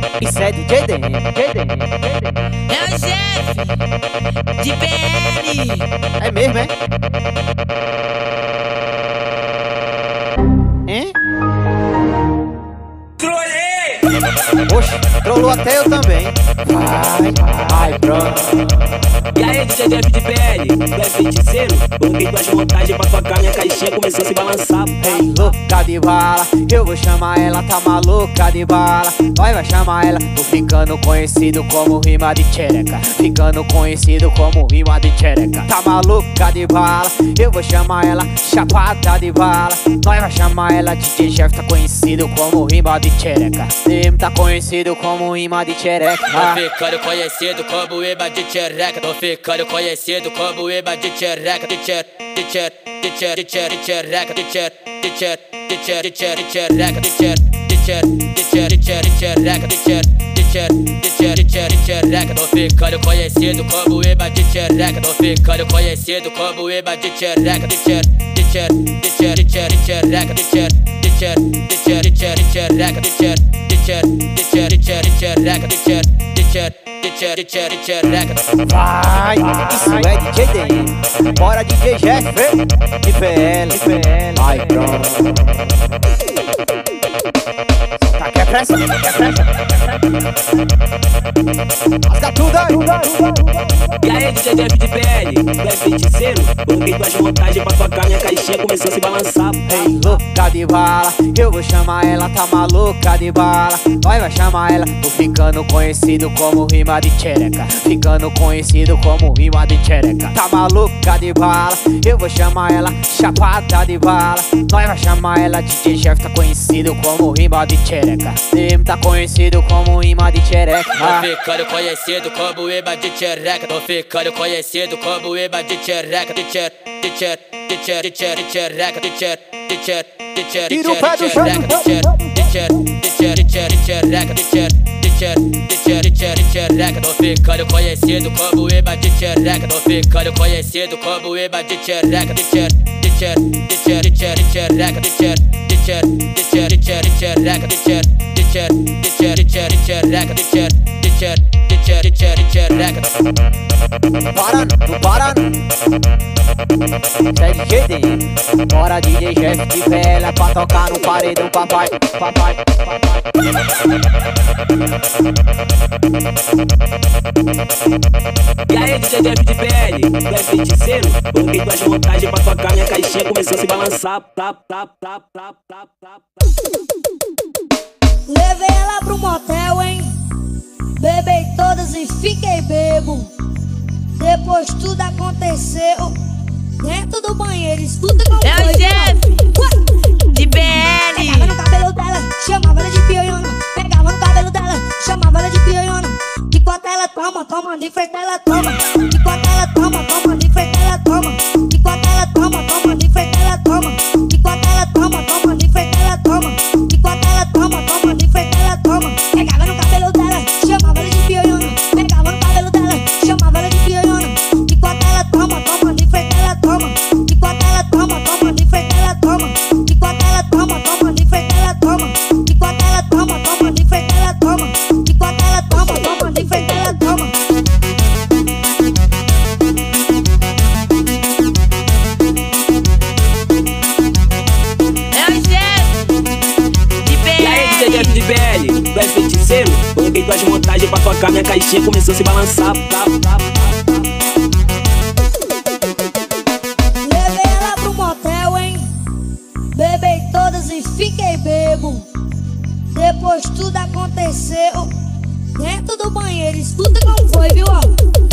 Isso é DJ DM. É o chefe de PL. É mesmo, é? Hein? Trolei! Oxe, trollou até eu também. Vai, pronto. E aí, DJ Jeff de PL, tu é feiticeiro? Coloquei tuas montagens pra tocar, minha caixinha começou a se balançar. Ei, louca de bala, eu vou chamar ela, tá maluca de bala. Nós vai chamar ela, tô ficando conhecido como rima de tchereca. Ficando conhecido como rima de tchereca. Tá maluca de bala, eu vou chamar ela, chapada de bala. Nós vai chamar ela, DJ Jeff tá conhecido como rima de tchereca. DM tá conhecido como rima de tchereca. Tô ficando conhecido como rima de tchereca. Tô ficando conhecido como rima de tchereca. De tchereca, de tchereca, de tchereca, de tchereca, de tchereca, de tchereca, de tchereca. Tô ficando conhecido como rima de tchereca. Tô ficando conhecido como rima de tchereca. De tchereca, de tchereca, de tchereca, de tchereca, de Vai, isso é DJ DM. Bora DJ Jeff, de PL. Vai, pronto. Tá, quer pressa? Rasga tudo aí. E aí, DJ Jeff de PL, tu é feiticeiro? Coloquei tuas montagens pra tocar, minha caixinha começou a se balançar. Ei, louca de bala, eu vou chamar ela, tá maluca de bala. Nós vai chamar ela, tô ficando conhecido como rima de tchereca. Ficando conhecido como rima de tchereca. Tá maluca de bala, eu vou chamar ela, chapada de bala. Nós vai chamar ela, DJ Jeff tá conhecido como rima de tchereca. DM tá conhecido como rima de tchereca. Tô ficando conhecido como rima de tchereca. Tô ficando conhecido como rima de tchereca. De tchereca, de tchereca, de tchereca, de tchereca, de tchereca, de tchereca, Tira o pé do chão. Tô ficando conhecido como rima de tchereca. Tô ficando conhecido como rima de tchereca. De tchereca, de tchereca, de tchereca, de tchereca, de tchereca, de tchereca, de tchereca. Para não, para não. Isso é DJ DM. Bora DJ Jeff de PL pra tocar no paredão, papai. E aí, DJ Jeff de PL, tu é feiticeiro? Coloquei tuas montagens pra tocar, minha caixinha começou a se balançar. Levei ela pro motel, hein? Bebei todas e fiquei bebo. Depois tudo aconteceu dentro do banheiro, escuta como É o foi, chefe de PL. Pegava no cabelo dela, chamava ela de pioiona. Pegava no cabelo dela, chamava ela de pioiona. De quatro ela toma, de frente ela toma. De quatro ela toma, de frente ela toma. De quatro ela toma, de frente ela toma. De quatro ela toma, de frente ela toma. De quatro ela toma, de frente ela toma. Pegava no cabelo dela, chamava ela de pioiona. Pegava no cabelo dela, chamava ela de pioiona. De quatro ela toma, de frente ela toma. De quatro ela toma, de frente ela toma. De quatro ela toma, de frente ela toma. De quatro ela toma, de frente ela toma. De quatro ela toma, de frente ela toma. É o chefe de E aí, DJ Jeff de PL, tu é feiticeiro? Coloquei tuas montagens pra tocar, minha caixinha começou a se balançar. Levei ela pro motel, hein? Bebei todas e fiquei bebo. Depois tudo aconteceu dentro do banheiro, escuta como foi, viu? Ó.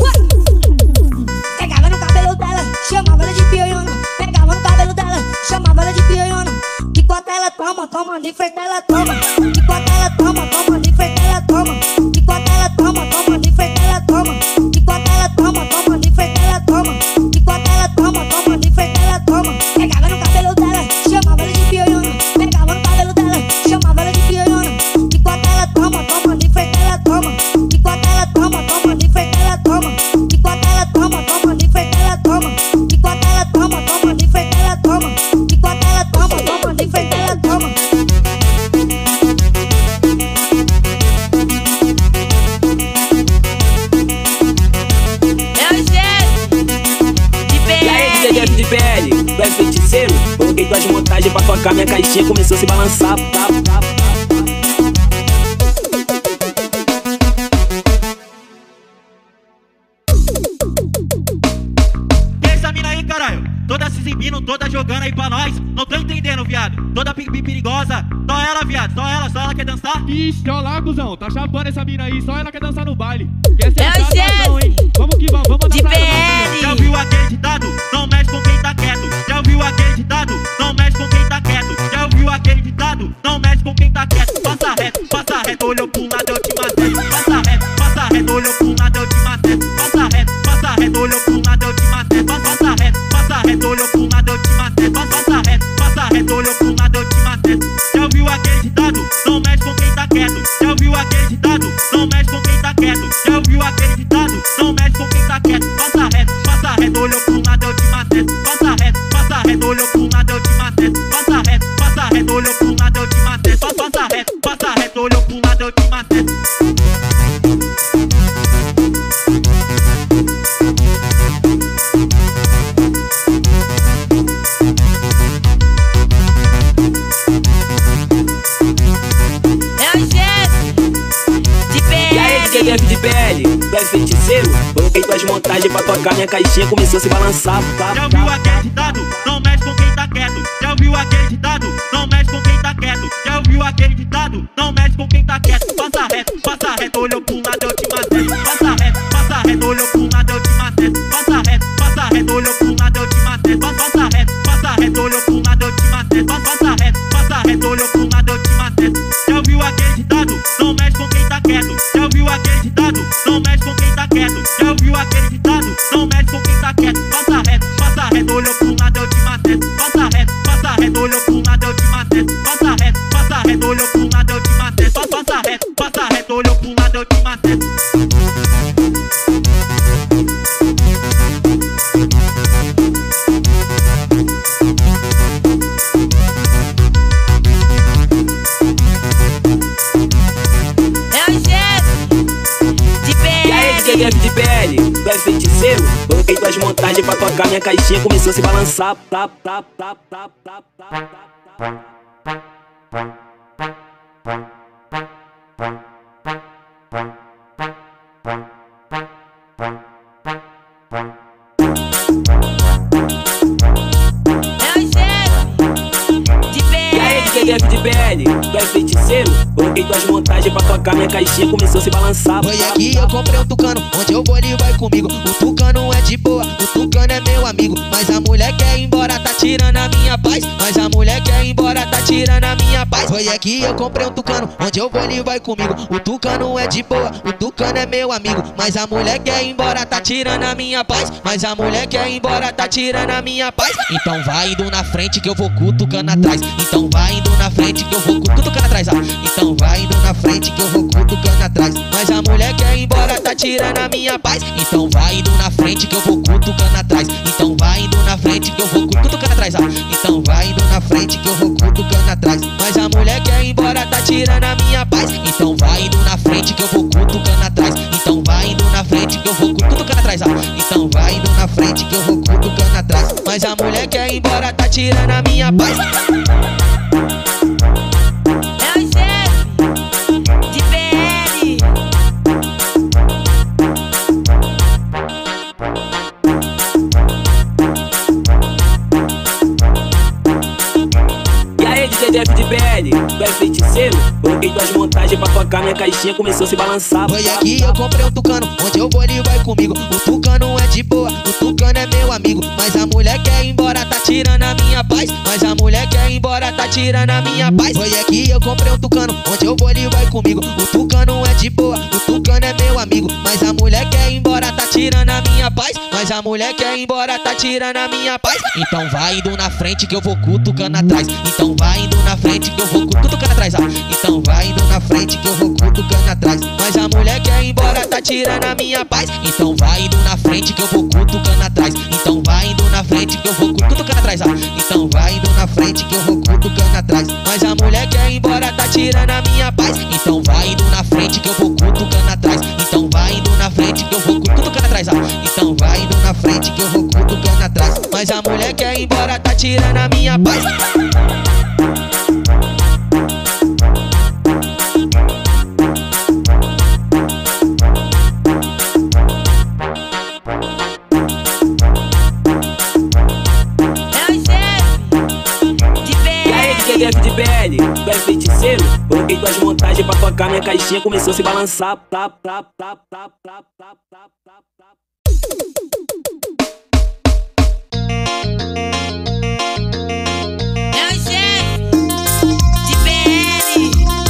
Pegava no cabelo dela, chamava ela de pioiona. Pegava no cabelo dela, chamava ela de pioiona. De quatro ela toma, de frente ela toma. De quatro ela toma, de frente ela toma. De quatro ela toma, de frente ela toma. De quatro ela toma, de frente ela toma. De quatro ela toma, de frente ela toma. Pegava no cabelo dela, chamava ela de pioiona. Pegava no cabelo dela, chamava ela de pioiona. De quatro ela toma, de frente ela toma. De quatro ela toma, de frente ela toma. De quatro ela toma, de frente ela toma. De quatro ela toma, de frente ela toma. De quatro ela toma, de frente ela toma. se balançar. Essa mina aí, caralho, toda se exibindo, toda jogando aí pra nós. Não tô entendendo, viado. Toda perigosa. Só ela, viado. Só ela quer dançar. Ixi, olha lá, cuzão. Tá chapando essa mina aí. Só ela quer dançar no baile. Quer ser É o safadão, hein? Vamos que vamos. Vamos De dançar. BL. Já ouviu aquele ditado? Não mexe com quem tá quieto. Já ouviu aquele ditado? Não mexe com quem tá quieto. Já ouviu aquele ditado? Não mexe com quem tá quieto. Passa reto, olhou pro lado, eu te maceto. Passa reto, olhou pro lado, eu te maceto. Passa reto, olhou pro lado, eu te maceto. Passa reto, olhou pro lado, eu te maceto. Passa reto, olhou pro lado, eu te maceto. Já ouviu aquele ditado? Não mexe com quem tá quieto. Já ouviu aquele ditado? Não mexe com quem tá quieto. Já ouviu aquele ditado? Não mexe com quem tá quieto. Passa reto, olhou pro lado, eu te maceto. Passa reto, olhou pro lado, eu te maceto. Passa reto, olhou pro lado, eu te maceto. Passa reto, olhou pro lado, eu te maceto. É o chefe de E aí, DJ BL. Def de BL, tu é feiticeiro? Coloquei tuas montagens pra tocar, minha caixinha começou a se balançar. Já ouviu aquele ditado? Não mexe com quem tá quieto. Já ouviu aquele ditado? Não mexe com quem tá quieto. Já ouviu aquele ditado? Não mexe com quem tá quieto. Passa reto, olhou pro lado, eu te maceto. Passa reto, olhou pro lado, eu te maceto. Passa reto, olhou pro lado, eu te maceto. Passa reto, olhou pro lado, eu te maceto. Passa reto, olhou pro lado, eu te maceto. Já ouviu aquele ditado? Não mexe com quem tá quieto. Já ouviu aquele ditado? Não mexe com quem tá quieto. Já ouviu aquele ditado? Não mexe com quem tá quieto. Passa reto, olhou pro lado, eu te maceto. Passa reto, olhou pro lado, eu te maceto. Passa reto, olhou pro lado, eu te maceto. Passa reto, olhou pro lado, eu te maceto. É o chefe de E aí, DJ BL. Def de BL, tu é feiticeiro? Coloquei tuas montagens pra tocar, minha caixinha começou a se balançar. É o chefe de E aí, DJ BL. Def de BL, tu é feiticeiro? Coloquei tuas montagens pra tocar, minha caixinha começou a se balançar. Foi aqui eu comprei um tucano, onde eu vou ele vai comigo. O tucano é de boa, o tucano é meu amigo. Mas a mulher quer ir embora, tá tirando a minha paz. Mas a mulher quer ir embora, tá tirando a minha paz. Foi aqui eu comprei um tucano, onde eu vou ele vai comigo. O tucano é de boa, o tucano é meu amigo. Mas a mulher quer ir embora, tá tirando a minha paz. Mas a mulher quer ir embora, tá tirando a minha paz. Então vai indo na frente que eu vou cutucando atrás. Então vai indo na frente que eu vou cutucando atrás. Então vai indo na frente que eu vou cutucando atrás. Mas a mulher quer ir embora, tá tirando a minha paz. Então vai indo na frente que eu vou cutucando atrás. Então vai indo na frente que eu vou cutucando atrás. Então vai indo na frente que eu vou cutucando atrás. Mas a mulher quer ir embora, tá tirando a minha paz. Então vai indo na frente que eu vou cutucando atrás. Então vai indo na frente que eu vou cutucando atrás. Então vai indo na frente que eu vou cutucando atrás. Mas a mulher quer ir embora, tá tirando a minha paz. É o chefe de BL. E aí, DJ Def de BL, tu é feiticeiro? Coloquei tuas montagens pra tocar, minha caixinha começou a se balançar. Foi aqui eu comprei um tucano, onde eu vou ele vai comigo. O tucano é de boa, o tucano é meu amigo. Mas a mulher quer ir embora, tá tirando a minha paz. Mas a mulher quer ir embora, tá tirando a minha paz. Foi aqui eu comprei um tucano, onde eu vou ele vai comigo. O tucano é de boa, o tucano é meu amigo. Mas a mulher quer ir embora, tá tirando a minha paz. Mas a mulher quer ir embora, tá tirando a minha paz. Então vai indo na frente que eu vou cutucando atrás. Então vai indo na frente que eu vou cutucando atrás. Então vai indo na frente que eu vou cutucando atrás. Mas a mulher quer ir embora, tá tirando a minha paz. Então vai indo na frente que eu vou cutucando atrás. Então vai indo na frente que eu vou cutucando atrás. Então vai indo na frente que eu vou cutucando atrás. Mas a mulher quer ir embora, tá tirando a minha paz. Então vai indo na frente que eu vou cutucando atrás. Então vai indo na frente que eu vou cutucando atrás. Então vai indo na frente que eu vou cutucando atrás. Mas a mulher quer ir embora, tá tirando a minha paz. feiticeiro. Coloquei tuas montagens pra tocar, minha caixinha começou a se balançar. É o chefe de BL.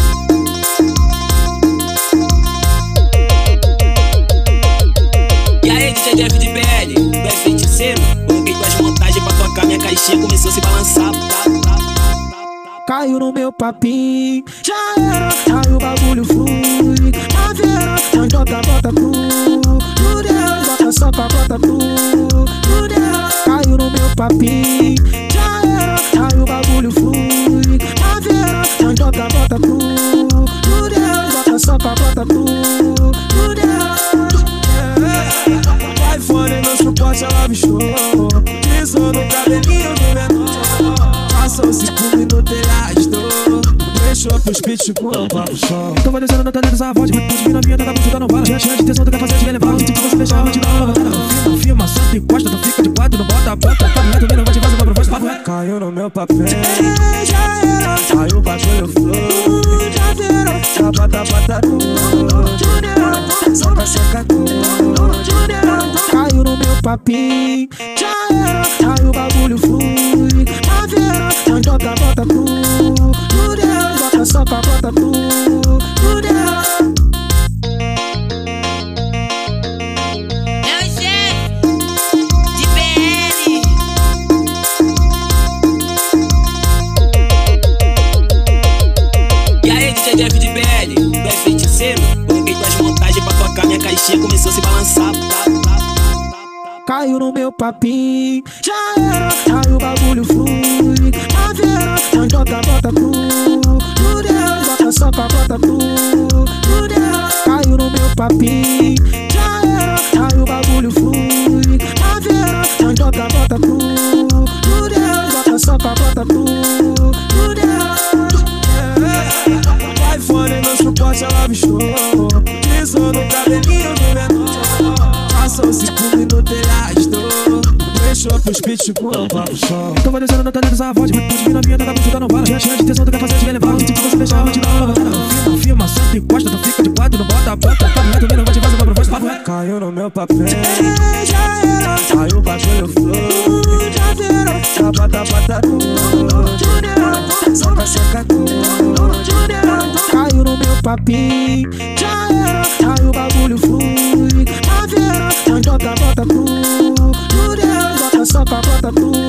E aí, DJ Jeff de BL, tu é feiticeiro? Coloquei tuas montagens pra tocar, minha caixinha começou a se balançar. Caiu no meu papinho, já era, aí o bagulho flui. Caveira, nós bota tu, Deus, bota só pra bota tu, Deus. Caiu no meu papinho, já era, aí o bagulho flui. Caveira, nós bota tu, Deus, bota só pra bota tu, Deus. O iPhone no suporte ela bichou, pisou no cabelinho do menor. Passou 5 minutos ele arrastou, deixou pros pitbull pro chão. Tô descendo na tela dessa voz, mas mina minha tá na música não para. Cheia de tensão, tu quer fazer de elevar. Se você deixar, eu vou te dar uma batalha. Não filma, senta e encosta, tu fica de quatro, não bota a ponta. Papo reto, mina, vai te fazer uma proposta, papo reto. Caiu no meu papel, já era, saiu o bagulho flow. Já viram, já bota tu, só pra secar tu. Caiu no meu papinho, já era, aí o bagulho flui. Caveira, nós bota tu, Deus, bota só pra bota tu, Deus. É o chefe de BL. E aí, DJ Jeff de BL, tu é feiticeiro? Coloquei tuas montagens pra tocar, minha caixinha começou a se balançar. Caiu no meu papinho, já era, aí o bagulho flui. Caveira, nós bota tu, Deus, bota só pra bota tu, Deus. Caiu no meu papinho, já era, aí o bagulho flui. Caveira, nós bota tu, Deus, bota só pra bota tu, Deus. O iPhone no suporte ela bichou, pisou no cabelinho do menor. Passou 5 minutos ele arrastou, deixou pros pitbull pro chão. Tô descendo na tela dessa voz, mas mina minha tá na música não para. Cheia de tensão, tu quer fazer de elevar. Se você deixar, eu vou te dar uma batalha. Não filma, senta e encosta, tu fica de quatro, não bota a ponta. Papo reto, mina, vai te fazer uma proposta, papo reto. Caiu no meu papel, já era, saiu o bagulho flow. Já viram, já bota tu, Deus, só pra secar tu, Deus. Caiu no meu papinho, já era, aí o bagulho flui. Caveira, nós bota tu, Deus, bota só pra bota tu.